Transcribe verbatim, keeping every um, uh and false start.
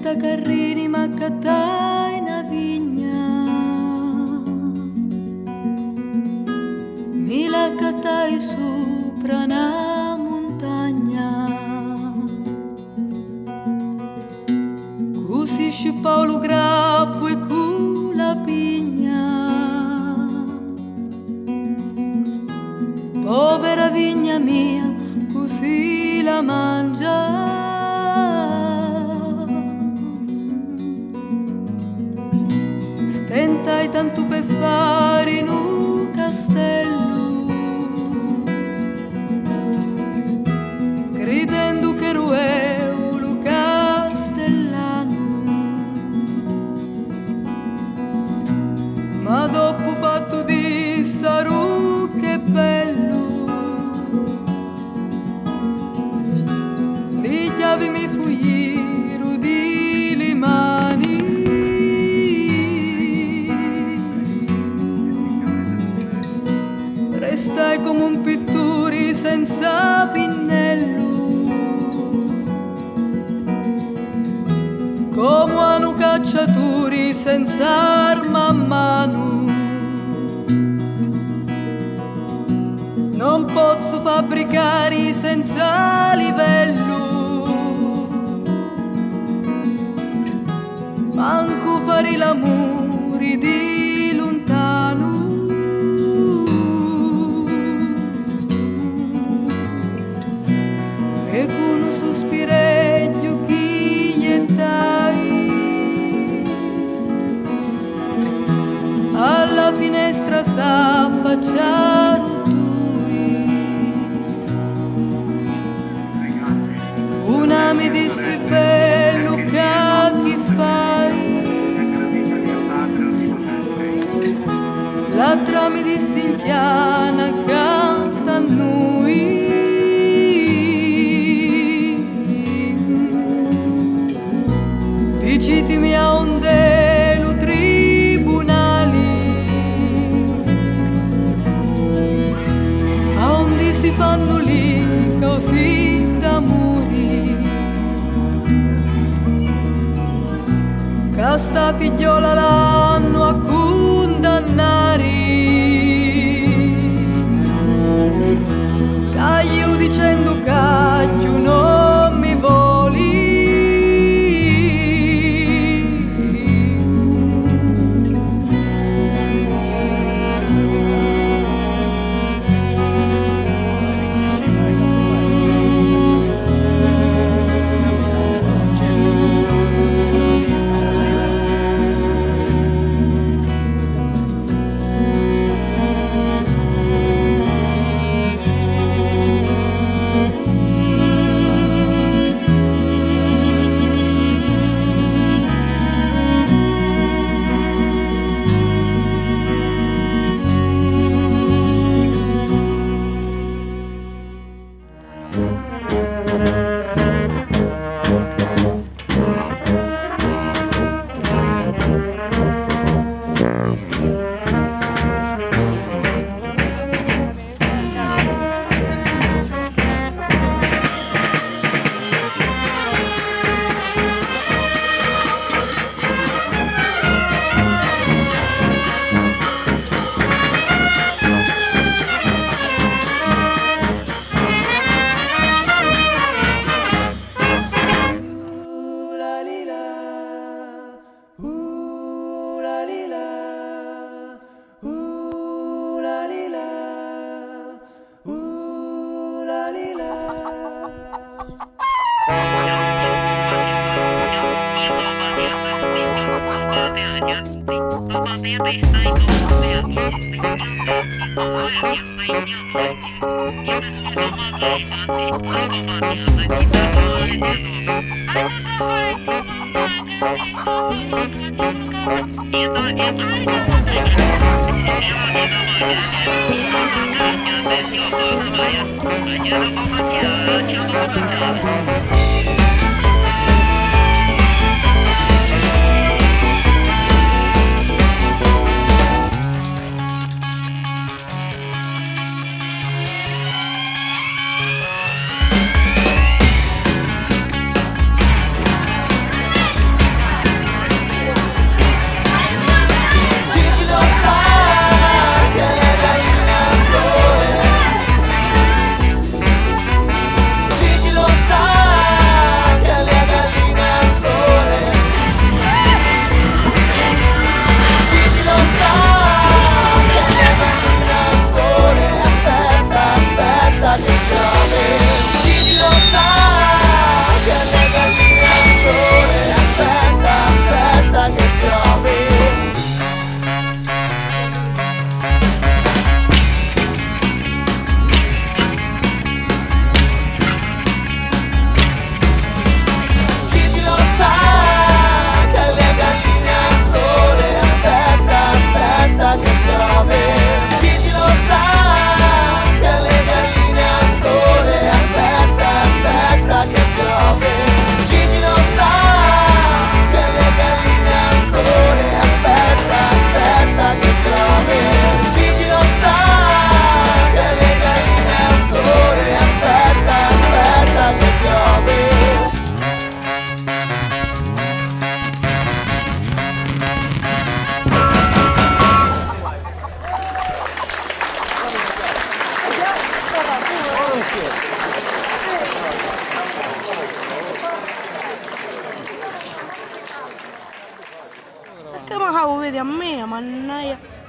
trenta carrini ma cattai una vigna, mi la cattai sopra una montagna, così scippau lo grappo e cu la pigna, povera vigna mia, così la mangia. Stentai tanto per fare in un castello, credendo che ero io lo castellano, ma dopo fatto di saru che bello, le chiavi mi fuggiro di le mani. Restai come un pittore senza pinnello, come un cacciatore senza arma a mano. Non posso fabbricare senza livello, manco fare l'amore di lontano. E con un sospireggio chi gli alla finestra s'affacciarono tui. Una mi disse bello che chi fai, l'altra mi disse indiana canta a noi. Dicitemi a onde lo tribunali, a onde si fanno lì così d'amori, che sta figliola l'hanno a condannare, che io dicendo cacchio non mi voli. Perché mi cavo, vedi a me, mannaggia.